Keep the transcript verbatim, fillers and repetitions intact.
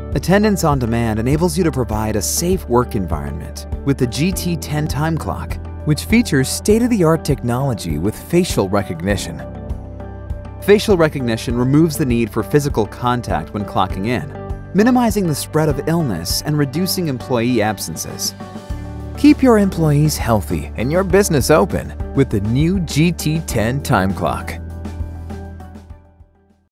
Attendance on Demand enables you to provide a safe work environment with the G T ten time clock, which features state-of-the-art technology with facial recognition. Facial recognition removes the need for physical contact when clocking in, minimizing the spread of illness and reducing employee absences. Keep your employees healthy and your business open with the new G T ten time clock.